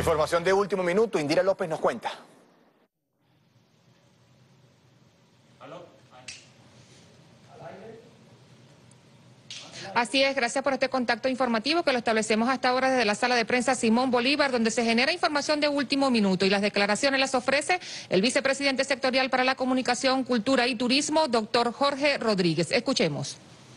Información de último minuto, Indira López nos cuenta. Así es, gracias por este contacto informativo que lo establecemos hasta ahora desde la sala de prensa Simón Bolívar, donde se genera información de último minuto y las declaraciones las ofrece el vicepresidente sectorial para la comunicación, cultura y turismo, doctor Jorge Rodríguez. Escuchemos.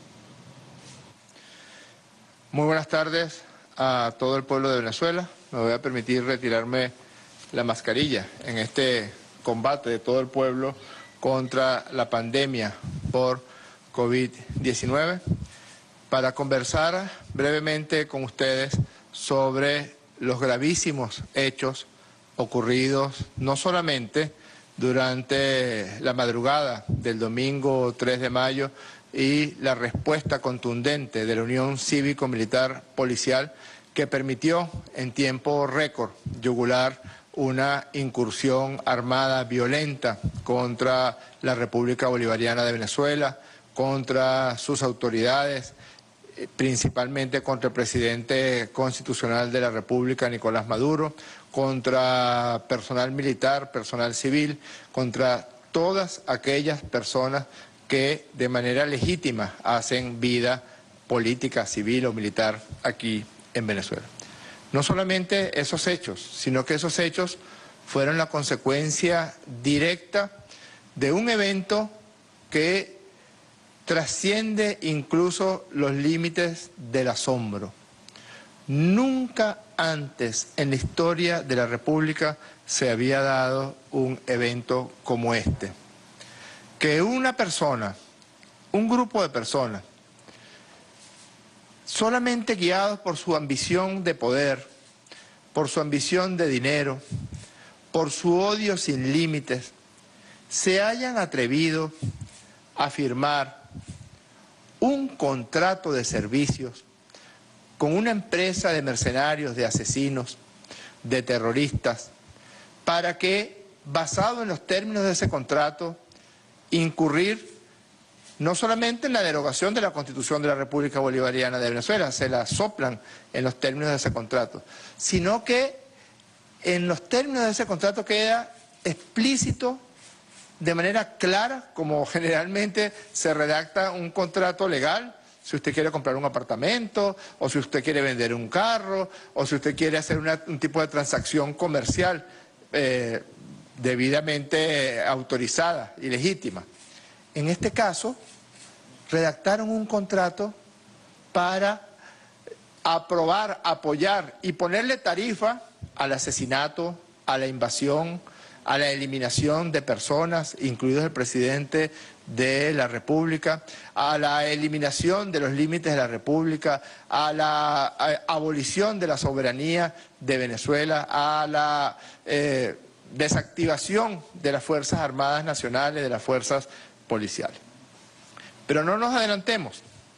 Muy buenas tardes a todo el pueblo de Venezuela. Me voy a permitir retirarme la mascarilla en este combate de todo el pueblo contra la pandemia por COVID-19 para conversar brevemente con ustedes sobre los gravísimos hechos ocurridos no solamente durante la madrugada del domingo 3 de mayo y la respuesta contundente de la Unión Cívico-Militar Policial que permitió en tiempo récord yugular una incursión armada violenta contra la República Bolivariana de Venezuela, contra sus autoridades, principalmente contra el presidente constitucional de la República, Nicolás Maduro, contra personal militar, personal civil, contra todas aquellas personas que de manera legítima hacen vida política, civil o militar aquí en Venezuela. No solamente esos hechos, sino que esos hechos fueron la consecuencia directa de un evento que trasciende incluso los límites del asombro. Nunca antes en la historia de la República se había dado un evento como este. Que una persona, un grupo de personas, solamente guiados por su ambición de poder, por su ambición de dinero, por su odio sin límites, se hayan atrevido a firmar un contrato de servicios con una empresa de mercenarios, de asesinos, de terroristas, para que, basado en los términos de ese contrato, incurrir no solamente en la derogación de la Constitución de la República Bolivariana de Venezuela, se la soplan en los términos de ese contrato, sino que en los términos de ese contrato queda explícito de manera clara, como generalmente se redacta un contrato legal, si usted quiere comprar un apartamento, o si usted quiere vender un carro, o si usted quiere hacer un tipo de transacción comercial debidamente autorizada y legítima. En este caso, redactaron un contrato para aprobar, apoyar y ponerle tarifa al asesinato, a la invasión, a la eliminación de personas, incluidos el presidente de la República, a la eliminación de los límites de la República, a la abolición de la soberanía de Venezuela, a la desactivación de las Fuerzas Armadas Nacionales, de las fuerzas policiales. Pero no nos adelantemos.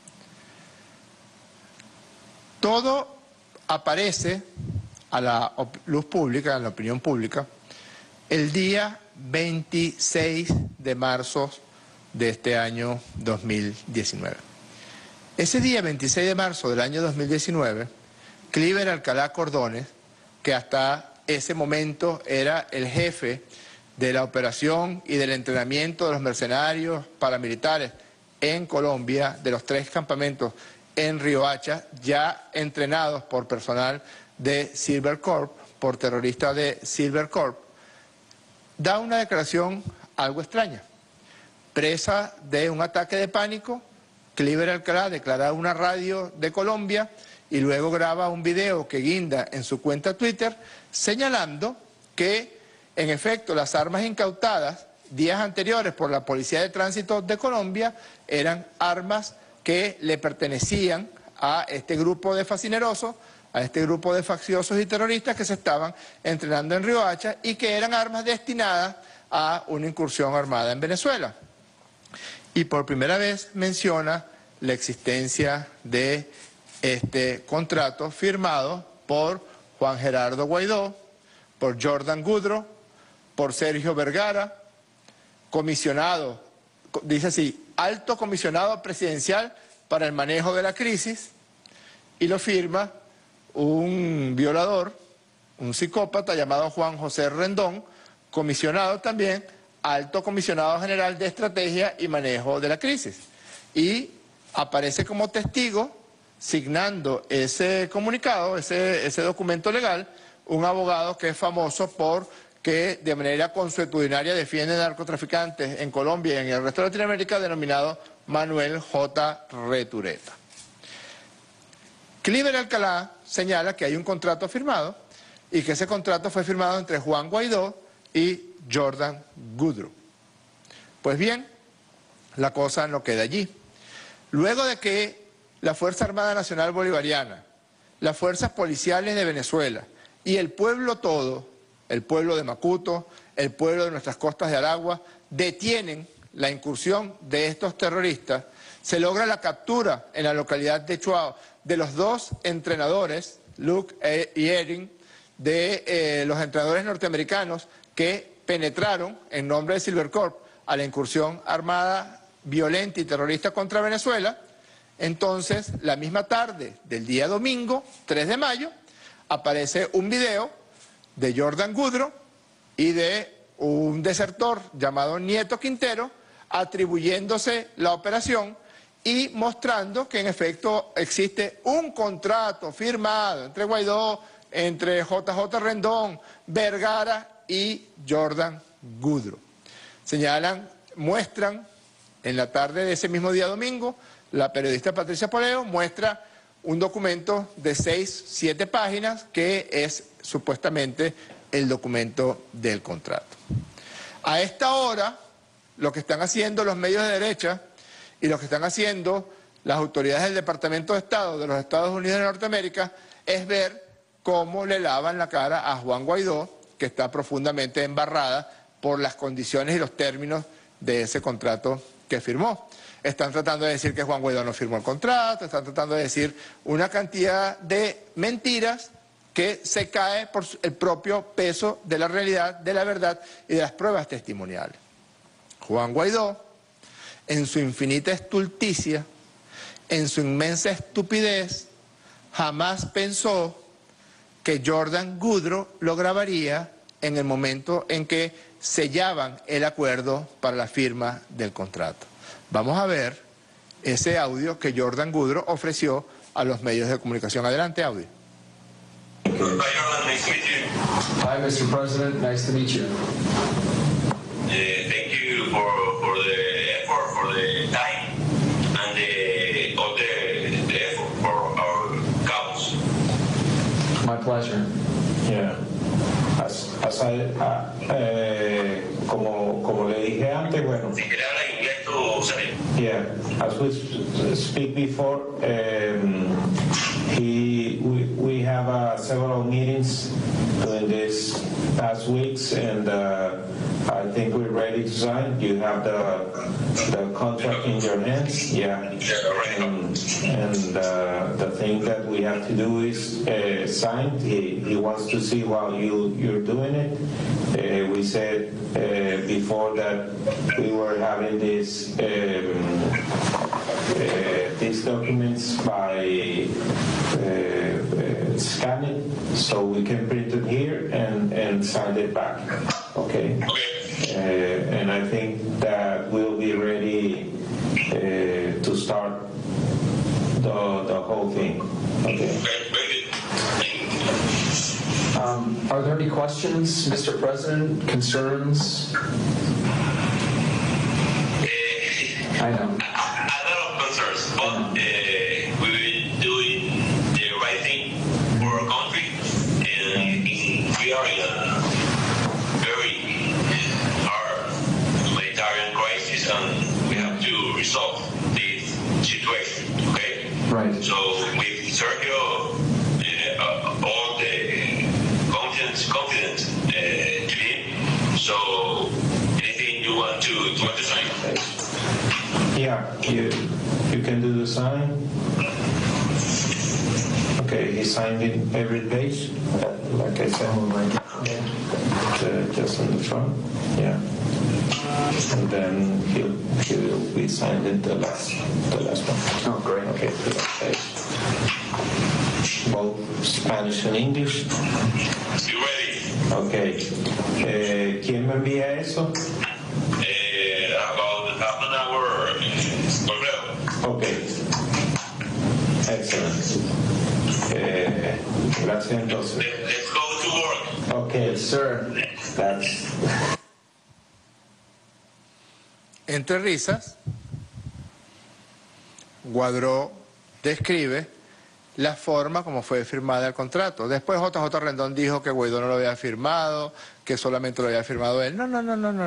Todo aparece a la luz pública, a la opinión pública, el día 26 de marzo de este año 2019. Ese día 26 de marzo del año 2019, Cliver Alcalá Cordones, que hasta ese momento era el jefe de la operación y del entrenamiento de los mercenarios paramilitares en Colombia, de los 3 campamentos en Riohacha, ya entrenados por personal de Silver Corp, por terroristas de Silver Corp, da una declaración algo extraña. Presa de un ataque de pánico, Cliver Alcalá declara a una radio de Colombia y luego graba un video que guinda en su cuenta Twitter señalando que, en efecto, las armas incautadas días anteriores por la Policía de Tránsito de Colombia eran armas que le pertenecían a este grupo de fascinerosos, a este grupo de facciosos y terroristas que se estaban entrenando en Riohacha y que eran armas destinadas a una incursión armada en Venezuela. Y por primera vez menciona la existencia de este contrato firmado por Juan Gerardo Guaidó, por Jordan Goodrow, por Sergio Vergara, comisionado, dice así, alto comisionado presidencial para el manejo de la crisis, y lo firma un violador un psicópata llamado Juan José Rendón, comisionado también, alto comisionado general de estrategia y manejo de la crisis. Y aparece como testigo, signando ese comunicado, ese documento legal, un abogado que es famoso por que de manera consuetudinaria defiende narcotraficantes en Colombia y en el resto de Latinoamérica, denominado Manuel J. Retureta. Cliver Alcalá señala que hay un contrato firmado y que ese contrato fue firmado entre Juan Guaidó y Jordan Goodrow. Pues bien, la cosa no queda allí. Luego de que la Fuerza Armada Nacional Bolivariana, las fuerzas policiales de Venezuela y el pueblo todo, el pueblo de Macuto, el pueblo de nuestras costas de Aragua, detienen la incursión de estos terroristas, se logra la captura en la localidad de Chuao de los dos entrenadores, Luke y Erin, de los entrenadores norteamericanos que penetraron en nombre de Silvercorp a la incursión armada violenta y terrorista contra Venezuela. Entonces, la misma tarde del día domingo, 3 de mayo, aparece un video de Jordan Goodrow y de un desertor llamado Nieto Quintero, atribuyéndose la operación y mostrando que en efecto existe un contrato firmado entre Guaidó, entre JJ Rendón, Vergara y Jordan Goodrow. Muestran en la tarde de ese mismo día domingo, la periodista Patricia Poleo muestra un documento de 6-7 páginas que es supuestamente el documento del contrato. A esta hora, lo que están haciendo los medios de derecha y lo que están haciendo las autoridades del Departamento de Estado de los Estados Unidos de Norteamérica es ver cómo le lavan la cara a Juan Guaidó, que está profundamente embarrada por las condiciones y los términos de ese contrato que firmó. Están tratando de decir que Juan Guaidó no firmó el contrato, están tratando de decir una cantidad de mentiras que se cae por el propio peso de la realidad, de la verdad y de las pruebas testimoniales. Juan Guaidó, en su infinita estulticia, en su inmensa estupidez, jamás pensó que Jordan Goodrow lo grabaría en el momento en que sellaban el acuerdo para la firma del contrato. Vamos a ver ese audio que Jordan Goodrow ofreció a los medios de comunicación. Adelante, audio. Hi, Jordan, nice to meet you. Hi, Mr. President. Nice to meet you. Thank you for the effort, for the time, and all the effort for our cause. My pleasure. Yeah. Como le dije antes, bueno. Si quieres hablar inglés, tú sabes. Yeah. As we speak before, we have several meetings during these past weeks, and I think we're ready to sign. You have the contract in your hands. Yeah. And the thing that we have to do is sign. He wants to see while you're doing it. We said before that we were having these documents by scanning, so we can print it here and send it back. Okay. And I think that we'll be ready to start the whole thing. Okay. Are there any questions, Mr. President? Concerns? I know. A lot of concerns, but we will do the right thing for our country, and we are in a very hard humanitarian crisis, and we have to resolve this situation, okay? Right. So with Sergio, all the confidence to him. So anything you want to sign? Yeah, you can do the sign. Okay, he signed in every page, like I said, just on the front. Yeah. And then he'll be signed in the last one. Oh, great. Okay, the last page. Both Spanish and English. You ready? Ok. ¿Quién me envía eso? About half an hour. Correo. Ok. Excelente. Gracias entonces. Let's go to work. Ok, sir. That's... Entre risas, Guaidó describe la forma como fue firmada el contrato. Después JJ Rendón dijo que Guaidó no lo había firmado, que solamente lo había firmado él. No.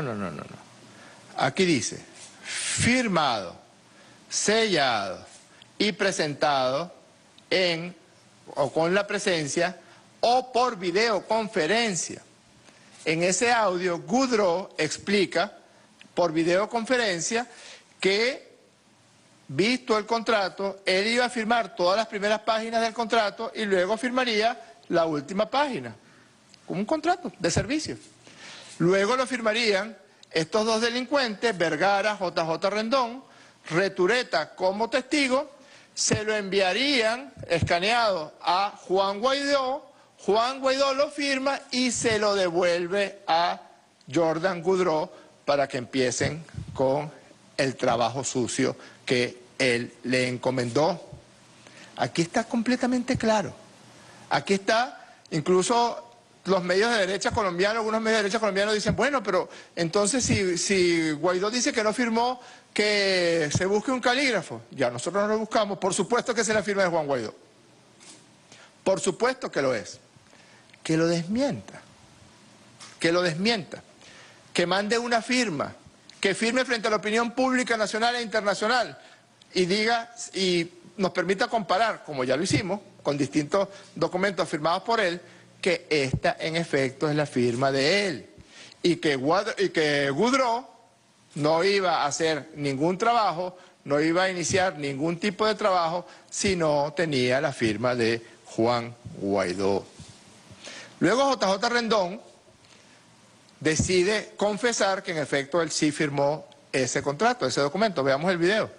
Aquí dice, firmado, sellado y presentado en o con la presencia o por videoconferencia. En ese audio, Guaidó explica por videoconferencia que, visto el contrato, él iba a firmar todas las primeras páginas del contrato y luego firmaría la última página, como un contrato de servicio. Luego lo firmarían estos dos delincuentes, Vergara, JJ Rendón, Retureta como testigo, se lo enviarían escaneado a Juan Guaidó lo firma y se lo devuelve a Jordan Guaidó para que empiecen con el trabajo sucio que él le encomendó. Aquí está completamente claro. Aquí está, incluso los medios de derecha colombianos, algunos medios de derecha colombianos dicen, bueno, pero entonces si Guaidó dice que no firmó, que se busque un calígrafo. Ya nosotros no lo buscamos, por supuesto que es la firma de Juan Guaidó. Por supuesto que lo es. Que lo desmienta. Que lo desmienta. Que mande una firma, que firme frente a la opinión pública nacional e internacional y diga y nos permita comparar, como ya lo hicimos, con distintos documentos firmados por él, que esta en efecto es la firma de él y que Guaidó no iba a hacer ningún trabajo, no iba a iniciar ningún tipo de trabajo si no tenía la firma de Juan Guaidó. Luego JJ Rendón decide confesar que en efecto él sí firmó ese contrato, ese documento. Veamos el video.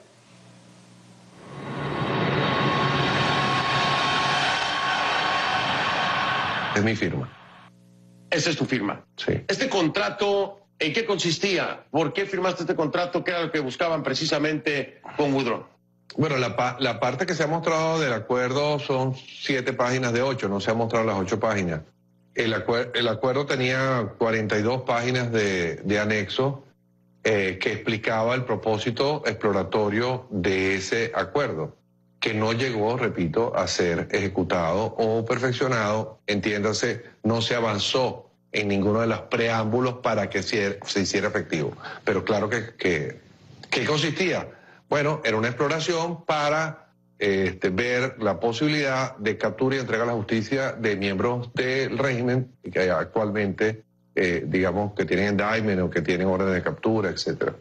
Es mi firma. Esa es tu firma. Sí. Este contrato, ¿en qué consistía? ¿Por qué firmaste este contrato? ¿Qué era lo que buscaban precisamente con Guaidó? Bueno, la parte que se ha mostrado del acuerdo son 7 páginas de 8, no se han mostrado las 8 páginas. El acuerdo tenía 42 páginas de anexo que explicaba el propósito exploratorio de ese acuerdo, que no llegó, repito, a ser ejecutado o perfeccionado, entiéndase, no se avanzó en ninguno de los preámbulos para que se hiciera efectivo. Pero claro que consistía. Bueno, era una exploración para ver la posibilidad de captura y entrega a la justicia de miembros del régimen que actualmente, digamos, que tienen indictment o que tienen orden de captura, etcétera.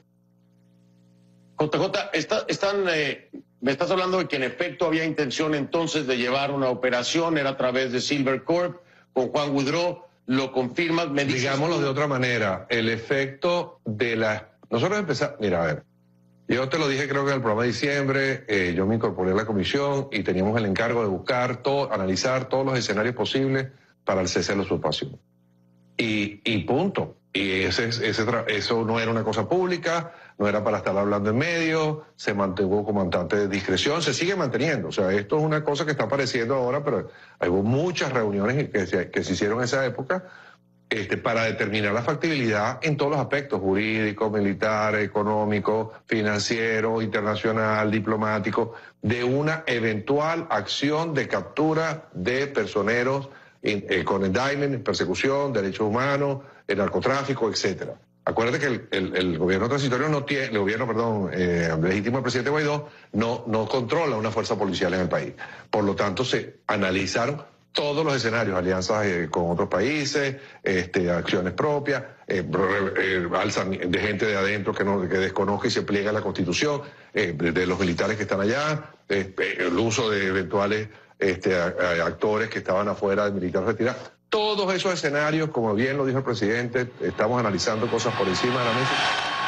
JJ, me estás hablando de que en efecto había intención entonces de llevar una operación, era a través de Silver Corp, con Juan Guaidó, lo confirmas, me dices... Digámoslo de otra manera, el efecto de la... Nosotros empezamos, mira, a ver, yo te lo dije creo que en el programa de diciembre, yo me incorporé a la comisión y teníamos el encargo de buscar, analizar todos los escenarios posibles para el cese de la usurpación. Y punto. Y eso no era una cosa pública, no era para estar hablando en medio, se mantuvo con bastante discreción, se sigue manteniendo. O sea, esto es una cosa que está apareciendo ahora, pero hubo muchas reuniones que se hicieron en esa época para determinar la factibilidad en todos los aspectos, jurídico, militar, económico, financiero, internacional, diplomático, de una eventual acción de captura de personeros con indictment, persecución, derechos humanos, narcotráfico, etcétera. Acuérdate que el gobierno transitorio no tiene, el gobierno, legítimo del presidente Guaidó no controla una fuerza policial en el país. Por lo tanto, se analizaron todos los escenarios, alianzas con otros países, acciones propias, alzan de gente de adentro que desconoce y se pliega a la Constitución, de los militares que están allá, el uso de eventuales actores que estaban afuera de militares retirados. Todos esos escenarios, como bien lo dijo el presidente, estamos analizando cosas por encima de la mesa.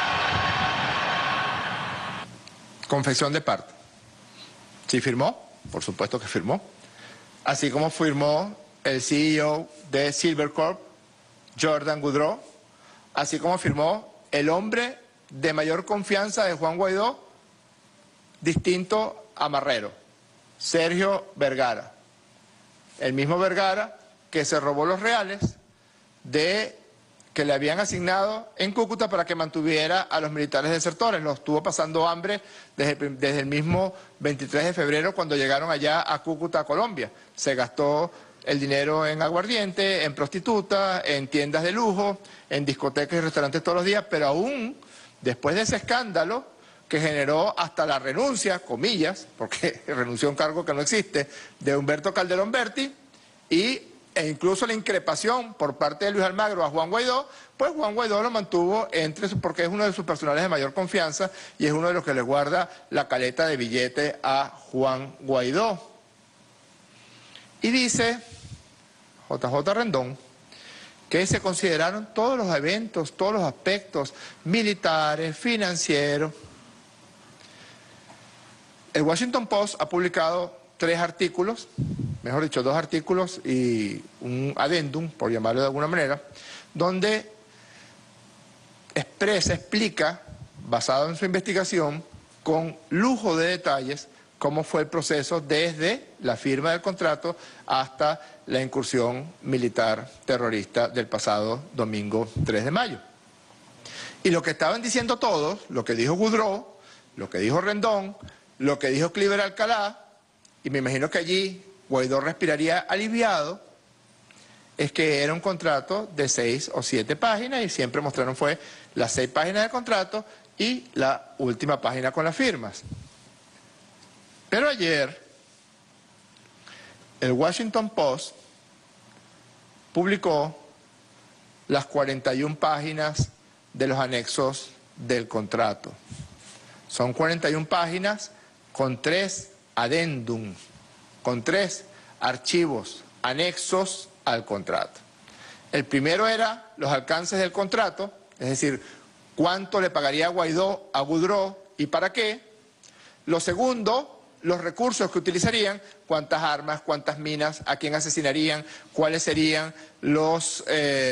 Confesión de parte. ¿Sí firmó? Por supuesto que firmó. Así como firmó el CEO de Silvercorp, Jordan Goudreau, así como firmó el hombre de mayor confianza de Juan Guaidó, distinto a Marrero, Sergio Vergara. El mismo Vergara que se robó los reales que le habían asignado en Cúcuta para que mantuviera a los militares desertores. Los estuvo pasando hambre desde el mismo 23 de febrero cuando llegaron allá a Cúcuta, Colombia. Se gastó el dinero en aguardiente, en prostitutas, en tiendas de lujo, en discotecas y restaurantes todos los días, pero aún después de ese escándalo que generó hasta la renuncia, comillas, porque renunció a un cargo que no existe, de Humberto Calderón Berti, e incluso la increpación por parte de Luis Almagro a Juan Guaidó, pues Juan Guaidó lo mantuvo porque es uno de sus personales de mayor confianza y es uno de los que le guarda la caleta de billete a Juan Guaidó. Y dice JJ Rendón que se consideraron todos los eventos, todos los aspectos militares, financieros. El Washington Post ha publicado 3 artículos, mejor dicho, 2 artículos y un adendum, por llamarlo de alguna manera, donde explica, basado en su investigación, con lujo de detalles, cómo fue el proceso desde la firma del contrato hasta la incursión militar terrorista del pasado domingo 3 de mayo. Y lo que estaban diciendo todos, lo que dijo Goudreau, lo que dijo Rendón, lo que dijo Cliver Alcalá, y me imagino que allí Guaidó respiraría aliviado, es que era un contrato de 6 o 7 páginas y siempre mostraron fue las 6 páginas del contrato y la última página con las firmas. Pero ayer el Washington Post publicó las 41 páginas de los anexos del contrato. Son 41 páginas con 3 adendum, con 3 archivos anexos al contrato. El primero era los alcances del contrato, es decir, cuánto le pagaría Guaidó a Goudreau y para qué. Lo segundo, los recursos que utilizarían, cuántas armas, cuántas minas, a quién asesinarían, cuáles serían los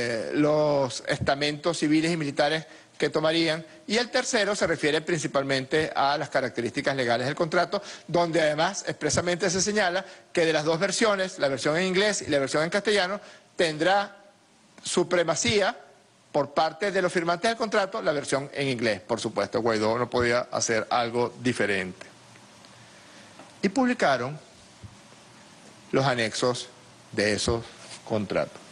estamentos civiles y militares que tomarían. Y el tercero se refiere principalmente a las características legales del contrato, donde además expresamente se señala que de las 2 versiones, la versión en inglés y la versión en castellano, tendrá supremacía por parte de los firmantes del contrato la versión en inglés. Por supuesto, Guaidó no podía hacer algo diferente. Y publicaron los anexos de esos contratos.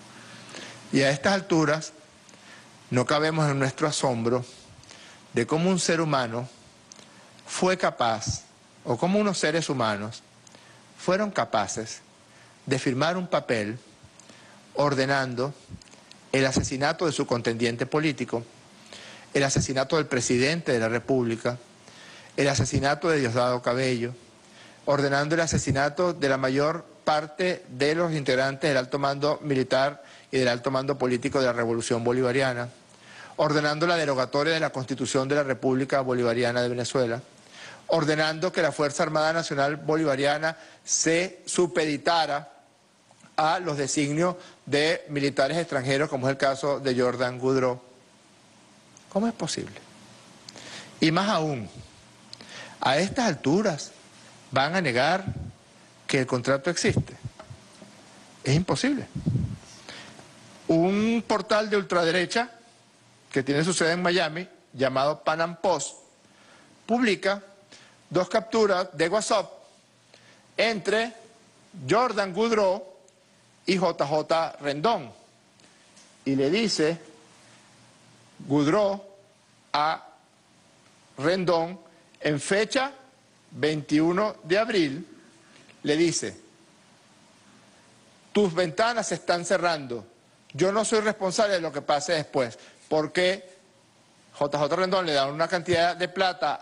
Y a estas alturas no cabemos en nuestro asombro de cómo un ser humano fue capaz, o cómo unos seres humanos fueron capaces de firmar un papel ordenando el asesinato de su contendiente político, el asesinato del presidente de la República, el asesinato de Diosdado Cabello, ordenando el asesinato de la mayor parte de los integrantes del alto mando militar y del alto mando político de la Revolución Bolivariana, ordenando la derogatoria de la Constitución de la República Bolivariana de Venezuela, ordenando que la Fuerza Armada Nacional Bolivariana se supeditara a los designios de militares extranjeros, como es el caso de Jordan Goudreau. ¿Cómo es posible? Y más aún, a estas alturas van a negar que el contrato existe. Es imposible. Un portal de ultraderecha que tiene su sede en Miami, llamado Pan Am Post, publica 2 capturas de WhatsApp entre Jordan Goudreau y JJ Rendón. Y le dice Goudreau a Rendón en fecha 21 de abril, le dice: tus ventanas se están cerrando, yo no soy responsable de lo que pase después, porque JJ Rendón le da una cantidad de plata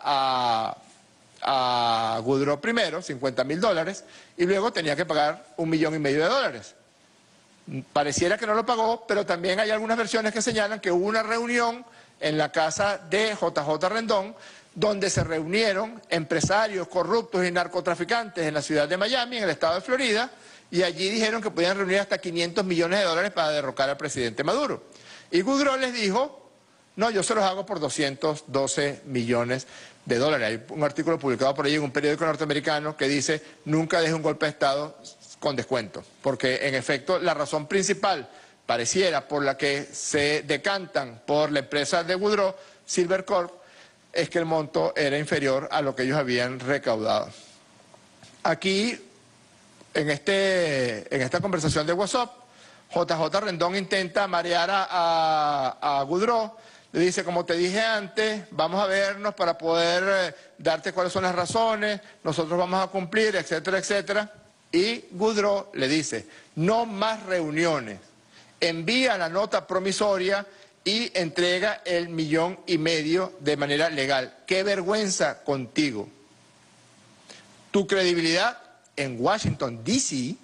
a Goudreau primero, $50.000, y luego tenía que pagar $1,5 millones. Pareciera que no lo pagó, pero también hay algunas versiones que señalan que hubo una reunión en la casa de JJ Rendón, donde se reunieron empresarios corruptos y narcotraficantes en la ciudad de Miami, en el estado de Florida, y allí dijeron que podían reunir hasta 500 millones de dólares para derrocar al presidente Maduro. Y Goudreau les dijo, no, yo se los hago por 212 millones de dólares. Hay un artículo publicado por ahí en un periódico norteamericano que dice, nunca deje un golpe de Estado con descuento, porque en efecto la razón principal pareciera por la que se decantan por la empresa de Goudreau, Silvercorp, es que el monto era inferior a lo que ellos habían recaudado. Aquí, en esta conversación de WhatsApp, JJ Rendón intenta marear a Goudreau, le dice, como te dije antes, vamos a vernos para poder darte cuáles son las razones, nosotros vamos a cumplir, etcétera, etcétera. Y Goudreau le dice, no más reuniones, envía la nota promisoria y entrega el 1,5 millones de manera legal. ¡Qué vergüenza contigo! Tu credibilidad en Washington, D.C.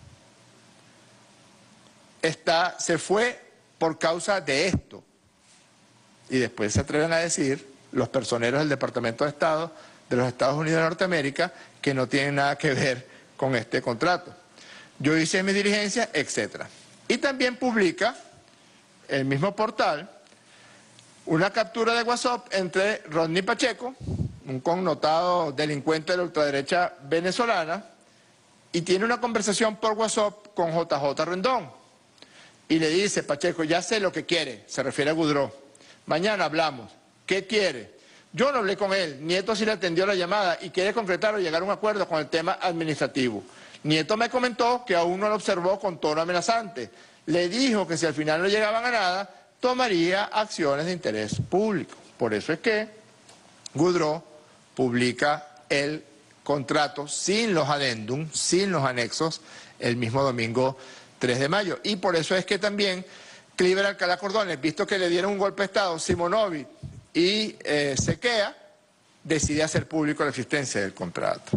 se fue por causa de esto. Y después se atreven a decir los personeros del Departamento de Estado de los Estados Unidos de Norteamérica que no tienen nada que ver con este contrato. Yo hice mi diligencia, etcétera. Y también publica el mismo portal una captura de WhatsApp entre Rodney Pacheco, un connotado delincuente de la ultraderecha venezolana, y tiene una conversación por WhatsApp con JJ Rendón. Y le dice, Pacheco, ya sé lo que quiere, se refiere a Goudreau. Mañana hablamos. ¿Qué quiere? Yo no hablé con él, Nieto sí le atendió la llamada y quiere concretar o llegar a un acuerdo con el tema administrativo. Nieto me comentó que aún no lo observó con tono amenazante. Le dijo que si al final no llegaban a nada, tomaría acciones de interés público. Por eso es que Goudreau publica el contrato sin los adendum, sin los anexos, el mismo domingo 3 de mayo. Y por eso es que también Cliver Alcalá Cordones, visto que le dieron un golpe de Estado, Simonovic y Sequea, decide hacer público la existencia del contrato.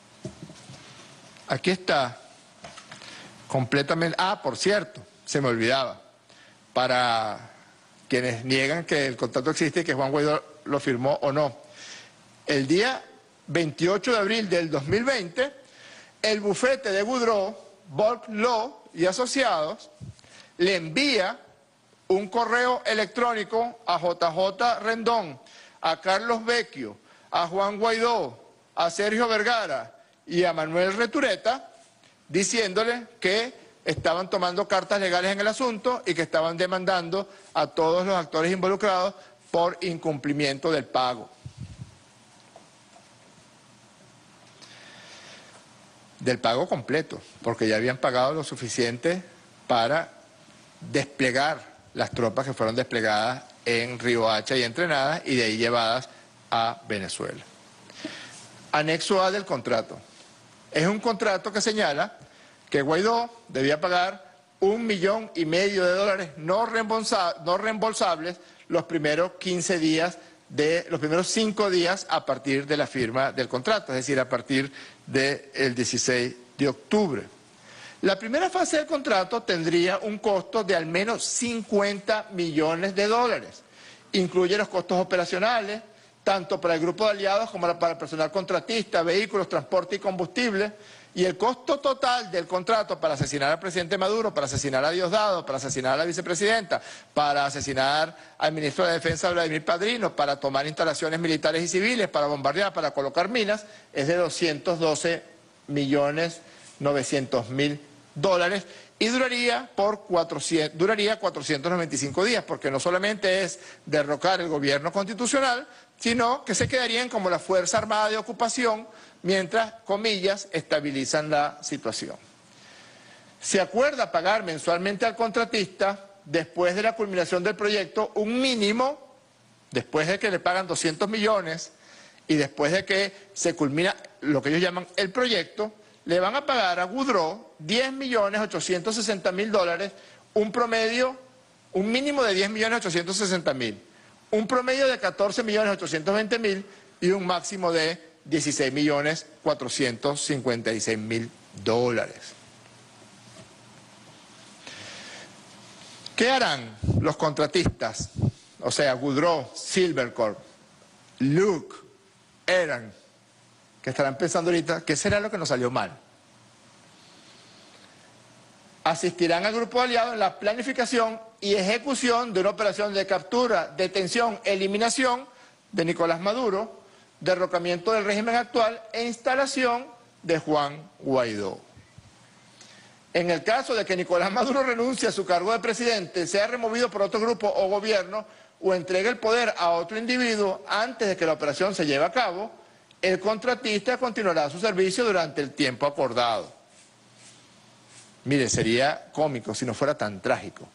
Aquí está, completamente... Ah, por cierto, se me olvidaba, para quienes niegan que el contrato existe y que Juan Guaidó lo firmó o no. El día 28 de abril del 2020, el bufete de Goudreau, Volk Law y Asociados, le envía un correo electrónico a JJ Rendón, a Carlos Vecchio, a Juan Guaidó, a Sergio Vergara y a Manuel Retureta, diciéndole que estaban tomando cartas legales en el asunto y que estaban demandando a todos los actores involucrados por incumplimiento del pago. Del pago completo, porque ya habían pagado lo suficiente para desplegar las tropas que fueron desplegadas en Riohacha y entrenadas y de ahí llevadas a Venezuela. Anexo A del contrato. Es un contrato que señala que Guaidó debía pagar $1,5 millones no reembolsables los primeros 15 días los primeros 5 días a partir de la firma del contrato, es decir, a partir del 16 de octubre. La primera fase del contrato tendría un costo de al menos $50 millones. Incluye los costos operacionales, tanto para el grupo de aliados como para el personal contratista, vehículos, transporte y combustible, y el costo total del contrato para asesinar al presidente Maduro, para asesinar a Diosdado, para asesinar a la vicepresidenta, para asesinar al ministro de Defensa Vladimir Padrino, para tomar instalaciones militares y civiles, para bombardear, para colocar minas, es de $212.900.000 y duraría 495 días, porque no solamente es derrocar el gobierno constitucional, sino que se quedarían como la Fuerza Armada de ocupación mientras, comillas, estabilizan la situación. Se acuerda pagar mensualmente al contratista, después de la culminación del proyecto, un mínimo, después de que le pagan 200 millones y después de que se culmina lo que ellos llaman el proyecto, le van a pagar a Goudreau $10.860.000, un mínimo de $10.860.000, un promedio de $14.820.000 y un máximo de $16.456.000. ¿Qué harán los contratistas? O sea, Goudreau, Silvercorp, Luke, Eran, que estarán pensando ahorita, ¿qué será lo que nos salió mal? asistirán al grupo aliado en la planificación y ejecución de una operación de captura, detención, eliminación de Nicolás Maduro, derrocamiento del régimen actual e instalación de Juan Guaidó. En el caso de que Nicolás Maduro renuncie a su cargo de presidente, sea removido por otro grupo o gobierno o entregue el poder a otro individuo antes de que la operación se lleve a cabo, el contratista continuará su servicio durante el tiempo acordado. Mire, sería cómico si no fuera tan trágico.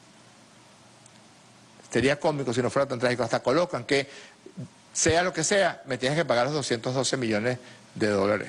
Sería cómico si no fuera tan trágico. Hasta colocan que, sea lo que sea, me tienes que pagar los 212 millones de dólares.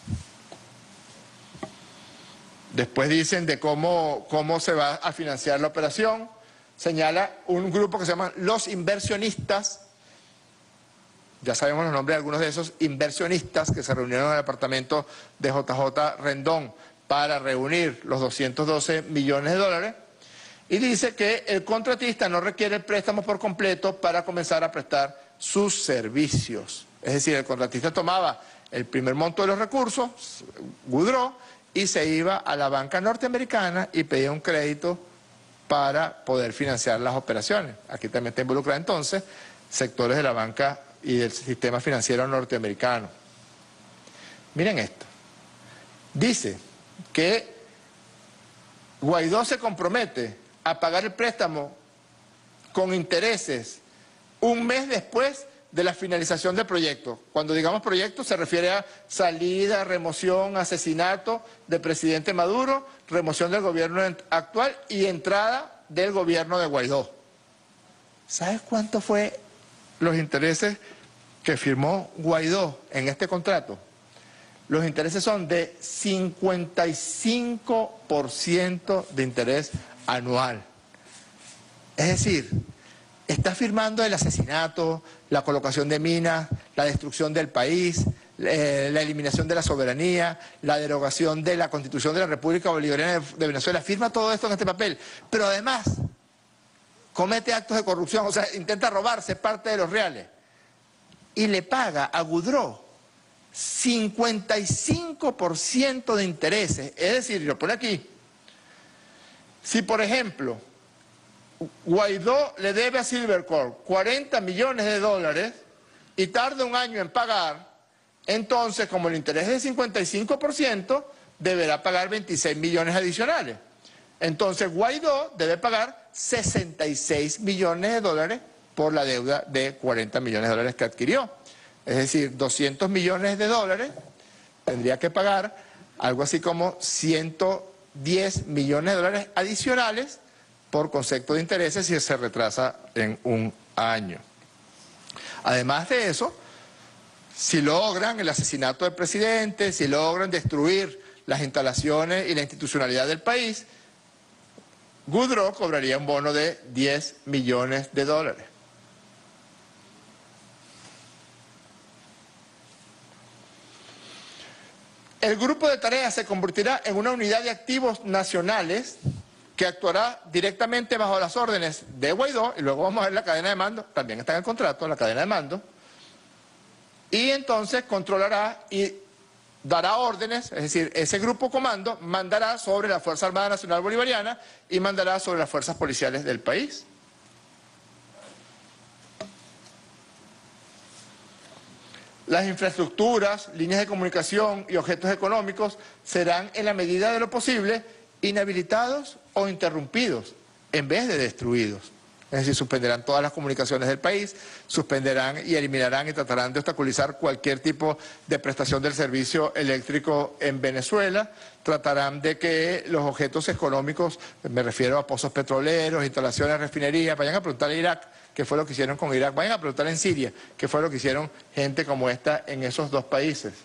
Después dicen de cómo se va a financiar la operación. Señala un grupo que se llama Los Inversionistas. Ya sabemos los nombres de algunos de esos inversionistas que se reunieron en el apartamento de JJ Rendón para reunir los 212 millones de dólares. Y dice que el contratista no requiere el préstamo por completo para comenzar a prestar sus servicios. Es decir, el contratista tomaba el primer monto de los recursos, Woodrow, y se iba a la banca norteamericana y pedía un crédito para poder financiar las operaciones. Aquí también está involucrado entonces sectores de la banca y del sistema financiero norteamericano. Miren esto. Dice que Guaidó se compromete a pagar el préstamo con intereses un mes después de la finalización del proyecto. Cuando digamos proyecto se refiere a salida, remoción, asesinato del presidente Maduro, remoción del gobierno actual y entrada del gobierno de Guaidó. ¿Sabes cuánto fue los intereses que firmó Guaidó en este contrato? Los intereses son de 55% de interés anual. Es decir, está firmando el asesinato, la colocación de minas, la destrucción del país, la eliminación de la soberanía, la derogación de la Constitución de la República Bolivariana de Venezuela. Firma todo esto en este papel, pero además comete actos de corrupción, o sea, intenta robarse parte de los reales y le paga a Woodrow 55% de intereses. Es decir, lo pone aquí, si por ejemplo Guaidó le debe a Silvercorp 40 millones de dólares y tarda un año en pagar, entonces como el interés es de 55%, deberá pagar 26 millones adicionales. Entonces Guaidó debe pagar 66 millones de dólares por la deuda de 40 millones de dólares que adquirió. Es decir, 200 millones de dólares tendría que pagar algo así como 110 millones de dólares adicionales por concepto de intereses si se retrasa en un año. Además de eso, si logran el asesinato del presidente, si logran destruir las instalaciones y la institucionalidad del país, Woodrow cobraría un bono de 10 millones de dólares. El grupo de tareas se convertirá en una unidad de activos nacionales que actuará directamente bajo las órdenes de Guaidó, y luego vamos a ver la cadena de mando, también está en el contrato, la cadena de mando, y entonces controlará y dará órdenes, es decir, ese grupo comando mandará sobre la Fuerza Armada Nacional Bolivariana y mandará sobre las fuerzas policiales del país. Las infraestructuras, líneas de comunicación y objetos económicos serán, en la medida de lo posible, inhabilitados o interrumpidos, en vez de destruidos. Es decir, suspenderán todas las comunicaciones del país, suspenderán y eliminarán y tratarán de obstaculizar cualquier tipo de prestación del servicio eléctrico en Venezuela, tratarán de que los objetos económicos, me refiero a pozos petroleros, instalaciones, refinerías, vayan a preguntar a Irak qué fue lo que hicieron con Irak, vayan a preguntar en Siria qué fue lo que hicieron gente como esta en esos dos países.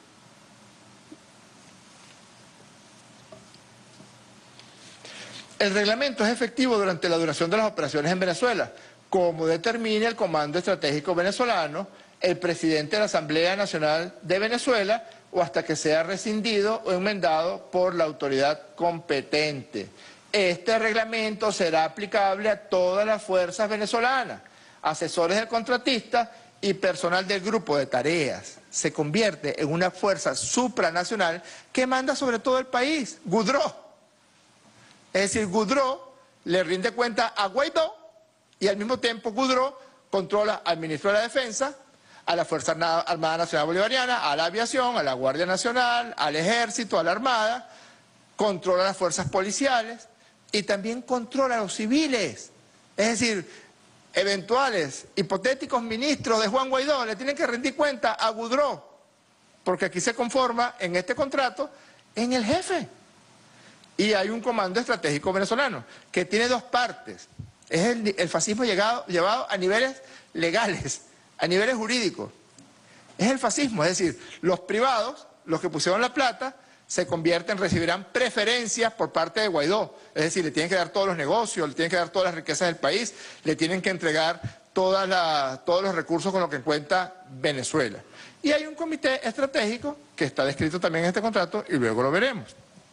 El reglamento es efectivo durante la duración de las operaciones en Venezuela, como determine el Comando Estratégico Venezolano, el presidente de la Asamblea Nacional de Venezuela, o hasta que sea rescindido o enmendado por la autoridad competente. Este reglamento será aplicable a todas las fuerzas venezolanas, asesores del contratista y personal del grupo de tareas. Se convierte en una fuerza supranacional que manda sobre todo el país. Woodrow Es decir, Goudreau le rinde cuenta a Guaidó y al mismo tiempo Goudreau controla al ministro de la Defensa, a la Fuerza Armada Nacional Bolivariana, a la aviación, a la Guardia Nacional, al Ejército, a la Armada, controla las fuerzas policiales y también controla a los civiles. Es decir, eventuales, hipotéticos ministros de Juan Guaidó le tienen que rendir cuenta a Goudreau, porque aquí se conforma en este contrato en el jefe. Y hay un comando estratégico venezolano que tiene dos partes. Es el fascismo llevado a niveles legales, a niveles jurídicos. Es el fascismo, es decir, los privados, los que pusieron la plata, se convierten, recibirán preferencias por parte de Guaidó. Es decir, le tienen que dar todos los negocios, le tienen que dar todas las riquezas del país, le tienen que entregar todos los recursos con los que cuenta Venezuela. Y hay un comité estratégico que está descrito también en este contrato y luego lo veremos.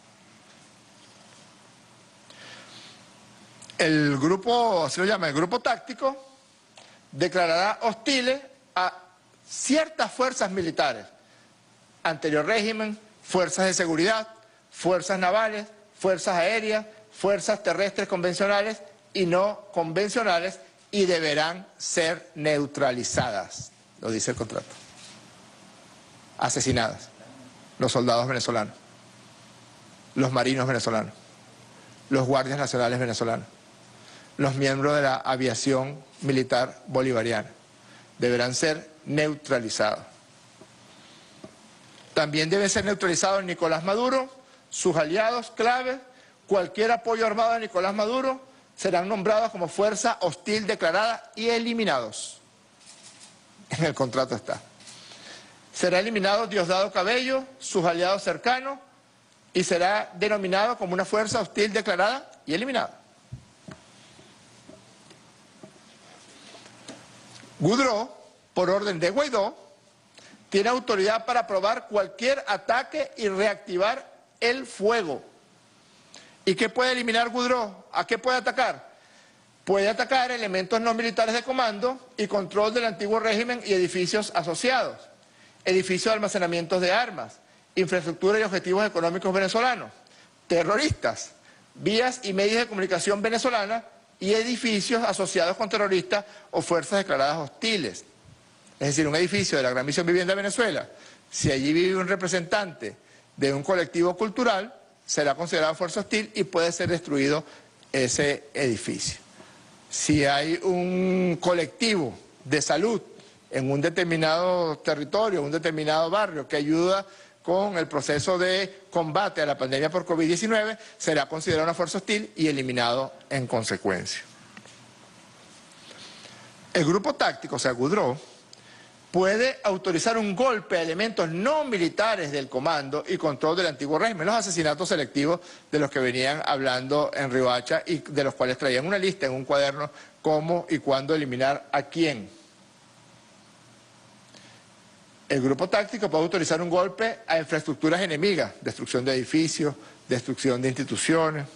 El grupo, así lo llama, el grupo táctico, declarará hostiles a ciertas fuerzas militares, anterior régimen, fuerzas de seguridad, fuerzas navales, fuerzas aéreas, fuerzas terrestres convencionales y no convencionales, y deberán ser neutralizadas, lo dice el contrato. Asesinadas, los soldados venezolanos, los marinos venezolanos, los guardias nacionales venezolanos, los miembros de la aviación militar bolivariana, deberán ser neutralizados. También debe ser neutralizado Nicolás Maduro, sus aliados claves, cualquier apoyo armado a Nicolás Maduro serán nombrados como fuerza hostil declarada y eliminados. En el contrato está. Será eliminado Diosdado Cabello, sus aliados cercanos, y será denominado como una fuerza hostil declarada y eliminada. Goudreau, por orden de Guaidó, tiene autoridad para aprobar cualquier ataque y reactivar el fuego. ¿Y qué puede eliminar Goudreau? ¿A qué puede atacar? Puede atacar elementos no militares de comando y control del antiguo régimen y edificios asociados, edificios de almacenamientos de armas, infraestructura y objetivos económicos venezolanos, terroristas, vías y medios de comunicación venezolanas y edificios asociados con terroristas o fuerzas declaradas hostiles. Es decir, un edificio de la Gran Misión Vivienda de Venezuela, si allí vive un representante de un colectivo cultural, será considerado fuerza hostil y puede ser destruido ese edificio. Si hay un colectivo de salud en un determinado territorio, un determinado barrio que ayuda con el proceso de combate a la pandemia por COVID-19, será considerado una fuerza hostil y eliminado en consecuencia. El grupo táctico, o sea, Goudreau, puede autorizar un golpe a elementos no militares del comando y control del antiguo régimen, los asesinatos selectivos de los que venían hablando en Riohacha y de los cuales traían una lista en un cuaderno cómo y cuándo eliminar a quién. El grupo táctico puede autorizar un golpe a infraestructuras enemigas, destrucción de edificios, destrucción de instituciones.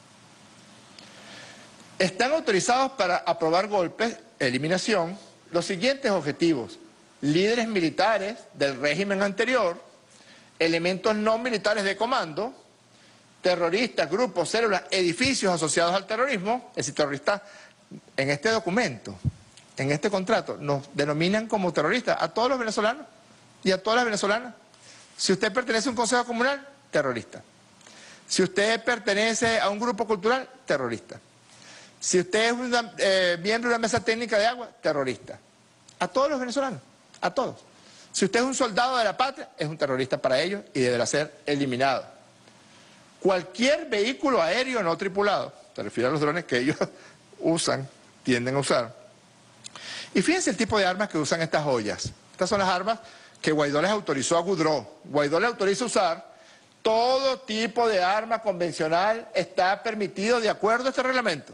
Están autorizados para aprobar golpes, eliminación, los siguientes objetivos: líderes militares del régimen anterior, elementos no militares de comando, terroristas, grupos, células, edificios asociados al terrorismo. Es decir, terroristas, en este documento, en este contrato, nos denominan como terroristas a todos los venezolanos y a todas las venezolanas. Si usted pertenece a un consejo comunal, terrorista. Si usted pertenece a un grupo cultural, terrorista. Si usted es miembro de una mesa técnica de agua, terrorista. A todos los venezolanos, a todos. Si usted es un soldado de la patria, es un terrorista para ellos y deberá ser eliminado. Cualquier vehículo aéreo no tripulado, se refiere a los drones que ellos usan, tienden a usar. Y fíjense el tipo de armas que usan estas joyas. Estas son las armas que Guaidó les autorizó a Goudreau. Guaidó le autoriza usar todo tipo de arma convencional, está permitido de acuerdo a este reglamento.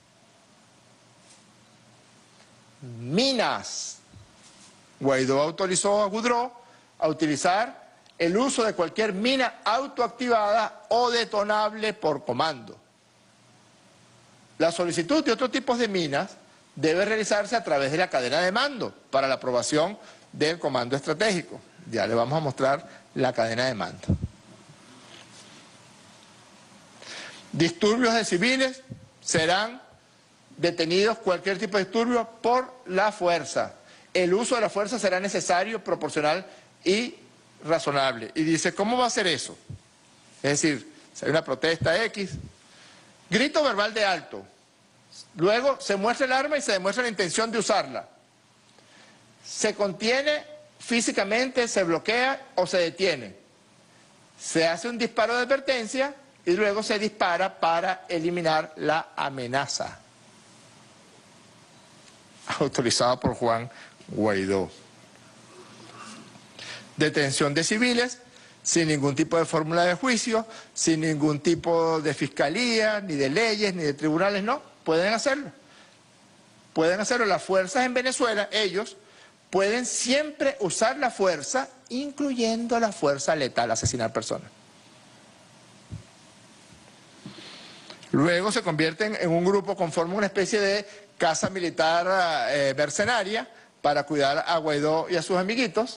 Minas. Guaidó autorizó a Goudreau a utilizar el uso de cualquier mina autoactivada o detonable por comando. La solicitud de otros tipos de minas debe realizarse a través de la cadena de mando para la aprobación del comando estratégico. Ya le vamos a mostrar la cadena de mando. Disturbios de civiles serán detenidos, cualquier tipo de disturbio, por la fuerza. El uso de la fuerza será necesario, proporcional y razonable. Y dice, ¿cómo va a ser eso? Es decir, si hay una protesta X, grito verbal de alto, luego se muestra el arma y se demuestra la intención de usarla. Se contiene físicamente, se bloquea o se detiene. Se hace un disparo de advertencia y luego se dispara para eliminar la amenaza. Autorizado por Juan Guaidó. Detención de civiles sin ningún tipo de fórmula de juicio, sin ningún tipo de fiscalía, ni de leyes, ni de tribunales, no, pueden hacerlo. Pueden hacerlo. Las fuerzas en Venezuela, ellos pueden siempre usar la fuerza, incluyendo la fuerza letal, asesinar personas. Luego se convierten en un grupo, conforman una especie de casa militar mercenaria para cuidar a Guaidó y a sus amiguitos.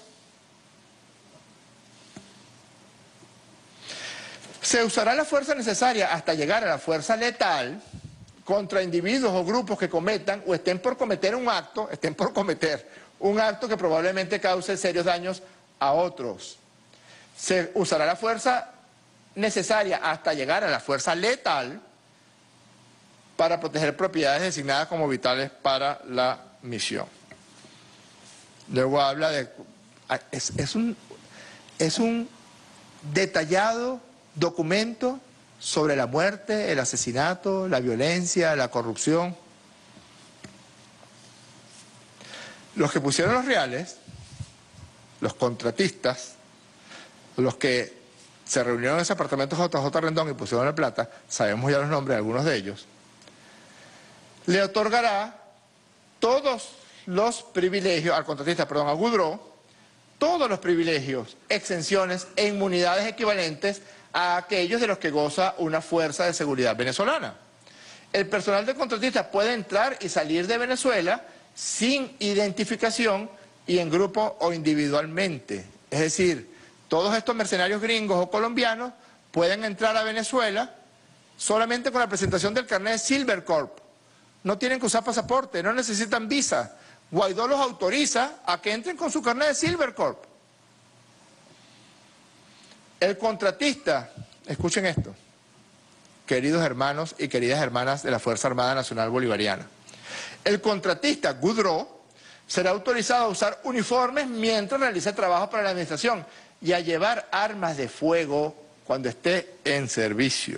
Se usará la fuerza necesaria hasta llegar a la fuerza letal contra individuos o grupos que cometan o estén por cometer un acto, que probablemente cause serios daños a otros. Se usará la fuerza necesaria hasta llegar a la fuerza letal para proteger propiedades designadas como vitales para la misión. Luego habla de... Es un detallado documento sobre la muerte, el asesinato, la violencia, la corrupción. Los que pusieron los reales, los contratistas, los que se reunieron en ese apartamento JJ Rendón y pusieron la plata, sabemos ya los nombres de algunos de ellos, le otorgará todos los privilegios, al contratista, perdón, a Goudreau, todos los privilegios, exenciones e inmunidades equivalentes a aquellos de los que goza una fuerza de seguridad venezolana. El personal de contratista puede entrar y salir de Venezuela sin identificación y en grupo o individualmente. Es decir, todos estos mercenarios gringos o colombianos pueden entrar a Venezuela solamente con la presentación del carnet de Silvercorp. No tienen que usar pasaporte, no necesitan visa. Guaidó los autoriza a que entren con su carnet de Silvercorp. El contratista, escuchen esto, queridos hermanos y queridas hermanas de la Fuerza Armada Nacional Bolivariana. El contratista Goudreau será autorizado a usar uniformes mientras realice trabajo para la administración y a llevar armas de fuego cuando esté en servicio.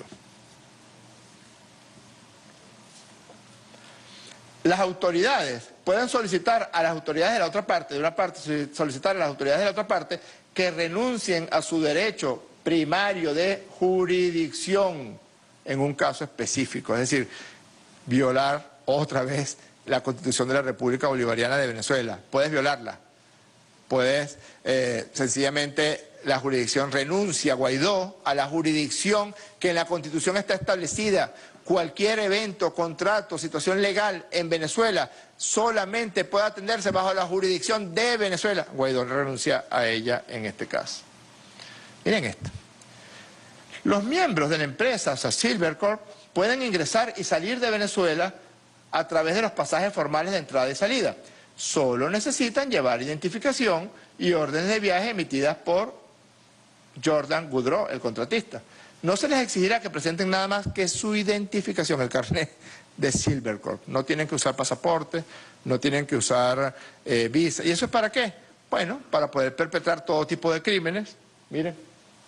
Las autoridades pueden solicitar a las autoridades de la otra parte, solicitar a las autoridades de la otra parte que renuncien a su derecho primario de jurisdicción en un caso específico, es decir, violar otra vez la Constitución de la República Bolivariana de Venezuela. Puedes violarla, puedes sencillamente la jurisdicción renuncia, Guaidó, a la jurisdicción que en la Constitución está establecida. Cualquier evento, contrato, situación legal en Venezuela solamente puede atenderse bajo la jurisdicción de Venezuela. Guaidó renuncia a ella en este caso. Miren esto. Los miembros de la empresa, o sea, Silvercorp, pueden ingresar y salir de Venezuela a través de los pasajes formales de entrada y salida. Solo necesitan llevar identificación y órdenes de viaje emitidas por Jordan Goudreau, el contratista. No se les exigirá que presenten nada más que su identificación, el carnet de Silvercorp. No tienen que usar pasaporte, no tienen que usar visa. ¿Y eso es para qué? Bueno, para poder perpetrar todo tipo de crímenes. Miren.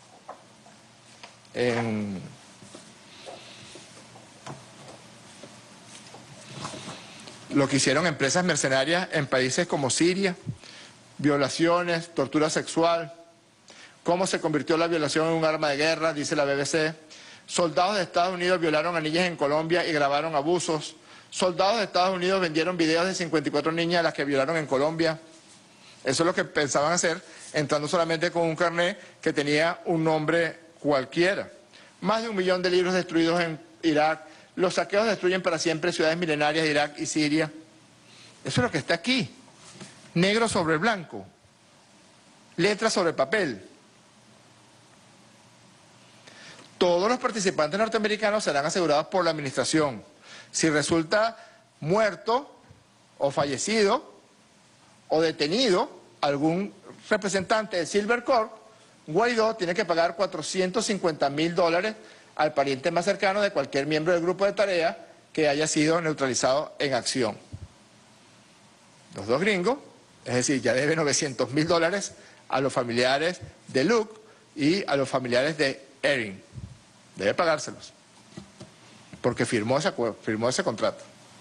Lo que hicieron empresas mercenarias en países como Siria, violaciones, tortura sexual, cómo se convirtió la violación en un arma de guerra, dice la BBC. Soldados de Estados Unidos violaron a niñas en Colombia y grabaron abusos. Soldados de Estados Unidos vendieron videos de 54 niñas a las que violaron en Colombia. Eso es lo que pensaban hacer, entrando solamente con un carnet que tenía un nombre cualquiera. Más de 1 millón de libros destruidos en Irak. Los saqueos destruyen para siempre ciudades milenarias de Irak y Siria. Eso es lo que está aquí. Negro sobre blanco. Letras sobre papel. Todos los participantes norteamericanos serán asegurados por la administración. Si resulta muerto o fallecido o detenido algún representante de Silvercorp, Guaidó tiene que pagar $450.000 al pariente más cercano de cualquier miembro del grupo de tarea que haya sido neutralizado en acción. Los dos gringos, es decir, ya debe $900.000 a los familiares de Luke y a los familiares de Erin. Debe pagárselos, porque firmó ese contrato.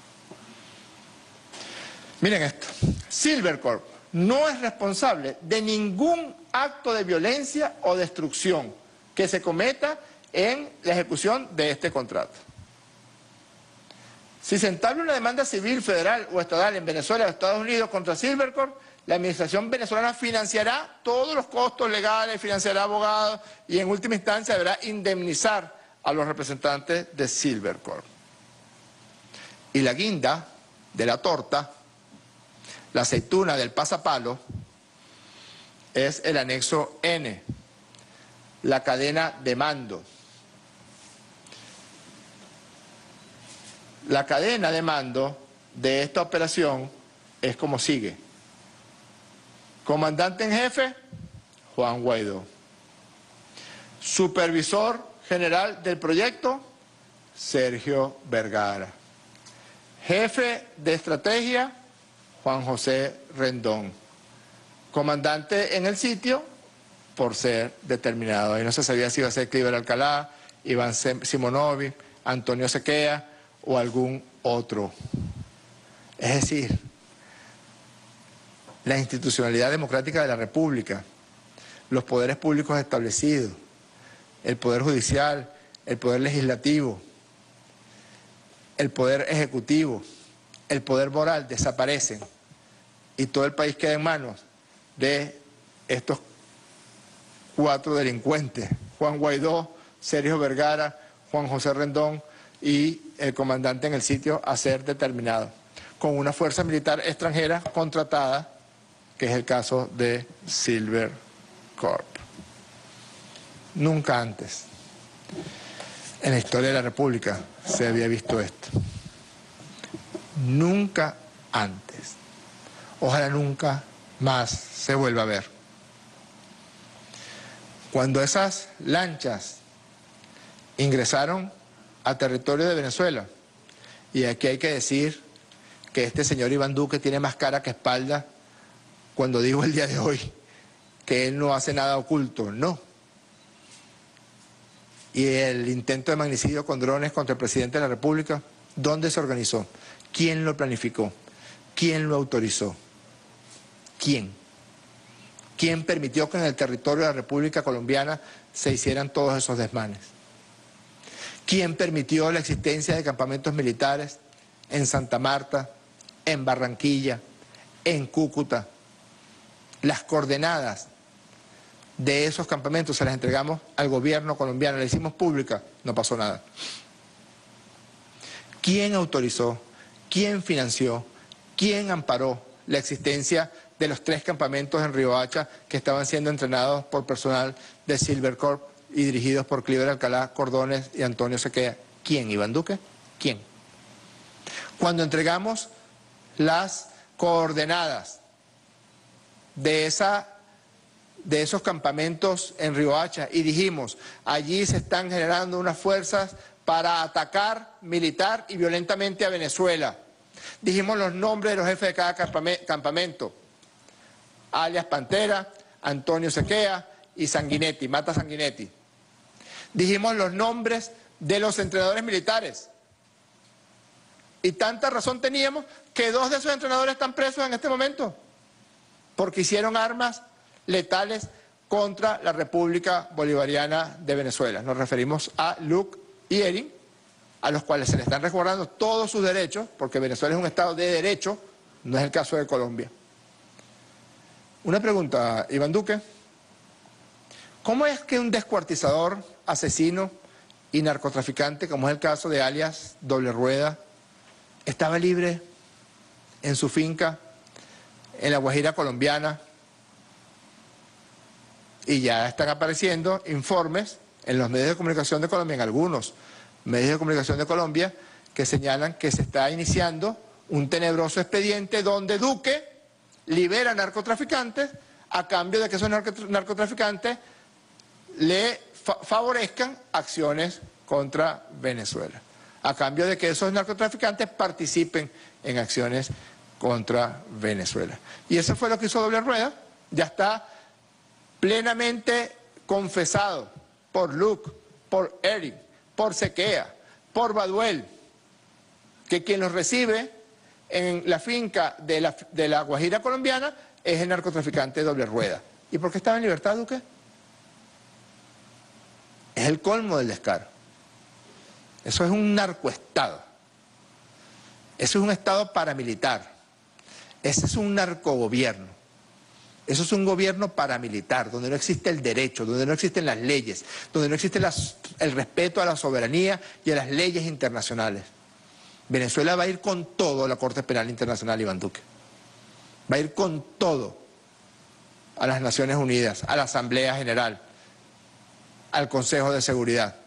Miren esto, Silvercorp no es responsable de ningún acto de violencia o destrucción que se cometa en la ejecución de este contrato. Si se entabla una demanda civil, federal o estatal en Venezuela o Estados Unidos contra Silvercorp, la administración venezolana financiará todos los costos legales, financiará abogados y en última instancia deberá indemnizar a los representantes de Silvercorp. Y la guinda de la torta, la aceituna del pasapalo, es el anexo N, la cadena de mando. La cadena de mando de esta operación es como sigue. Comandante en jefe, Juan Guaidó. Supervisor general del proyecto, Sergio Vergara. Jefe de estrategia, Juan José Rendón. Comandante en el sitio, por ser determinado. Ahí no se sabía si iba a ser Cliver Alcalá, Iván Simonovic, Antonio Sequea o algún otro. Es decir, la institucionalidad democrática de la República, los poderes públicos establecidos, el poder judicial, el poder legislativo, el poder ejecutivo, el poder moral desaparecen y todo el país queda en manos de estos 4 delincuentes, Juan Guaidó, Sergio Vergara, Juan José Rendón y el comandante en el sitio a ser determinado, con una fuerza militar extranjera contratada, que es el caso de Silvercorp. Nunca antes en la historia de la República se había visto esto. Nunca antes. Ojalá nunca más se vuelva a ver. Cuando esas lanchas ingresaron a territorio de Venezuela, y aquí hay que decir que este señor Iván Duque tiene más cara que espalda cuando digo el día de hoy que él no hace nada oculto, no. Y el intento de magnicidio con drones contra el presidente de la República, ¿dónde se organizó? ¿Quién lo planificó? ¿Quién lo autorizó? ¿Quién? ¿Quién permitió que en el territorio de la República Colombiana se hicieran todos esos desmanes? ¿Quién permitió la existencia de campamentos militares en Santa Marta, en Barranquilla, en Cúcuta? Las coordenadas de esos campamentos se las entregamos al gobierno colombiano, las hicimos públicas, no pasó nada. ¿Quién autorizó? ¿Quién financió? ¿Quién amparó la existencia de los 3 campamentos en Riohacha que estaban siendo entrenados por personal de Silvercorp y dirigidos por Cliver Alcalá, Cordones y Antonio Sequea? ¿Quién? ¿Iván Duque? ¿Quién? Cuando entregamos las coordenadas de esos campamentos en Riohacha y dijimos, allí se están generando unas fuerzas para atacar militar y violentamente a Venezuela. Dijimos los nombres de los jefes de cada campamento, alias Pantera, Antonio Sequea y Sanguinetti, Mata Sanguinetti. Dijimos los nombres de los entrenadores militares. Y tanta razón teníamos que 2 de esos entrenadores están presos en este momento, porque hicieron armas letales contra la República Bolivariana de Venezuela. Nos referimos a Luke y Erin, a los cuales se les están resguardando todos sus derechos, porque Venezuela es un estado de derecho, no es el caso de Colombia. Una pregunta, Iván Duque. ¿Cómo es que un descuartizador, asesino y narcotraficante, como es el caso de alias Doble Rueda, estaba libre en su finca, en la Guajira colombiana, y ya están apareciendo informes en los medios de comunicación de Colombia, en algunos medios de comunicación de Colombia, que señalan que se está iniciando un tenebroso expediente donde Duque libera narcotraficantes a cambio de que esos narcotraficantes le favorezcan acciones contra Venezuela, a cambio de que esos narcotraficantes participen en acciones contra Venezuela. Y eso fue lo que hizo Doble Rueda. Ya está plenamente confesado por Luke, por Eric, por Sequea, por Baduel, que quien los recibe en la finca de la Guajira colombiana es el narcotraficante Doble Rueda. ¿Y por qué estaba en libertad, Duque? Es el colmo del descaro. Eso es un narcoestado. Eso es un estado paramilitar. Ese es un narcogobierno. Eso es un gobierno paramilitar, donde no existe el derecho, donde no existen las leyes, donde no existe el respeto a la soberanía y a las leyes internacionales. Venezuela va a ir con todo a la Corte Penal Internacional, Iván Duque. Va a ir con todo a las Naciones Unidas, a la Asamblea General, al Consejo de Seguridad.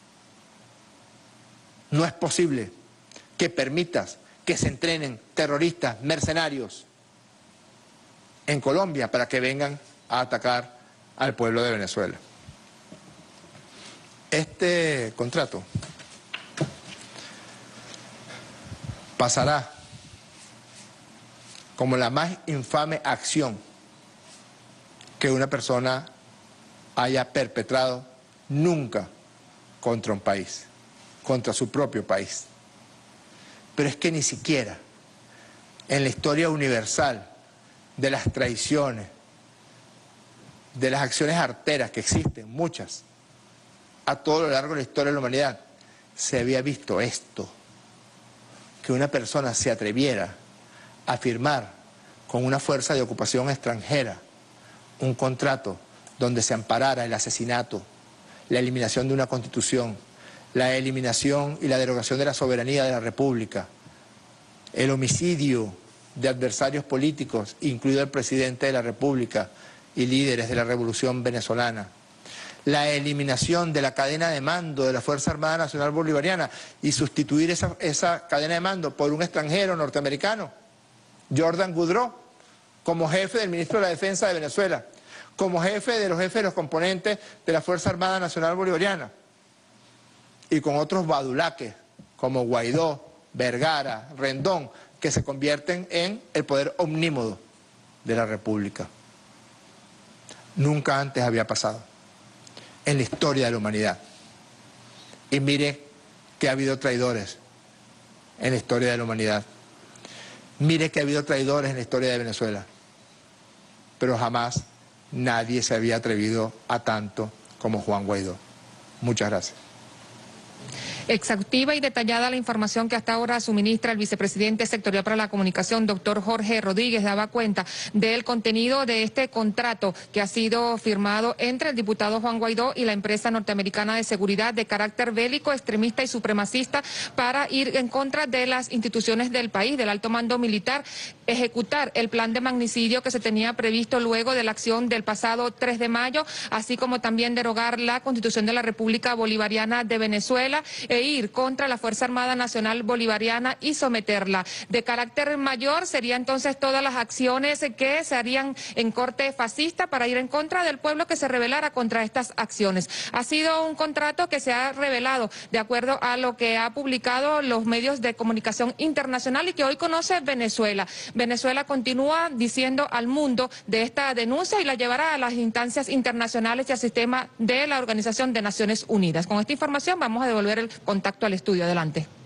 No es posible que permitas que se entrenen terroristas, mercenarios en Colombia para que vengan a atacar al pueblo de Venezuela. Este contrato pasará como la más infame acción que una persona haya perpetrado nunca contra un país, contra su propio país. Pero es que ni siquiera en la historia universal de las traiciones, de las acciones arteras que existen, muchas, a todo lo largo de la historia de la humanidad, se había visto esto, que una persona se atreviera a firmar con una fuerza de ocupación extranjera un contrato donde se amparara el asesinato, la eliminación de una constitución, la eliminación y la derogación de la soberanía de la República, el homicidio de adversarios políticos, incluido el presidente de la República y líderes de la Revolución Venezolana, la eliminación de la cadena de mando de la Fuerza Armada Nacional Bolivariana y sustituir esa cadena de mando por un extranjero norteamericano, Jordan Goudreau, como jefe del ministro de la Defensa de Venezuela, como jefe de los componentes de la Fuerza Armada Nacional Bolivariana, y con otros badulaques como Guaidó, Vergara, Rendón, que se convierten en el poder omnímodo de la República. Nunca antes había pasado en la historia de la humanidad. Y mire que ha habido traidores en la historia de la humanidad. Mire que ha habido traidores en la historia de Venezuela. Pero jamás nadie se había atrevido a tanto como Juan Guaidó. Muchas gracias. Exhaustiva y detallada la información que hasta ahora suministra el vicepresidente sectorial para la comunicación, doctor Jorge Rodríguez, daba cuenta del contenido de este contrato que ha sido firmado entre el diputado Juan Guaidó y la empresa norteamericana de seguridad de carácter bélico, extremista y supremacista para ir en contra de las instituciones del país, del alto mando militar, ejecutar el plan de magnicidio que se tenía previsto luego de la acción del pasado 3 de mayo, así como también derogar la Constitución de la República Bolivariana de Venezuela e ir contra la Fuerza Armada Nacional Bolivariana y someterla. De carácter mayor serían entonces todas las acciones que se harían en corte fascista para ir en contra del pueblo que se rebelara contra estas acciones. Ha sido un contrato que se ha revelado de acuerdo a lo que ha publicado los medios de comunicación internacional y que hoy conoce Venezuela. Venezuela continúa diciendo al mundo de esta denuncia y la llevará a las instancias internacionales y al sistema de la Organización de Naciones Unidas. Con esta información vamos a devolver el contacto al estudio. Adelante.